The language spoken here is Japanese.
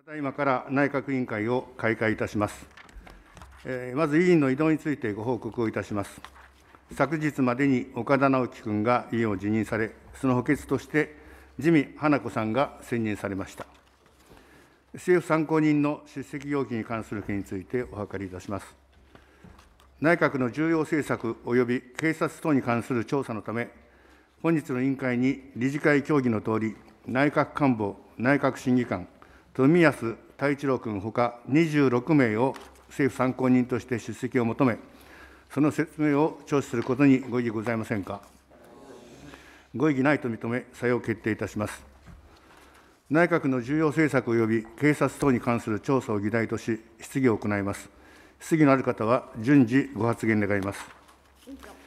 ただいまから内閣委員会を開会いたします。まず委員の異動についてご報告をいたします。昨日までに岡田直樹君が委員を辞任され、その補欠として自見花子さんが選任されました。政府参考人の出席要件に関する件についてお諮りいたします。内閣の重要政策及び警察等に関する調査のため、本日の委員会に理事会協議のとおり、内閣官房、内閣審議官、富安太一郎君ほか26名を政府参考人として出席を求め、その説明を聴取することにご異議ございませんか。ご異議ないと認め、さよう決定いたします。内閣の重要政策及び警察等に関する調査を議題とし、質疑を行います。質疑のある方は順次ご発言願います。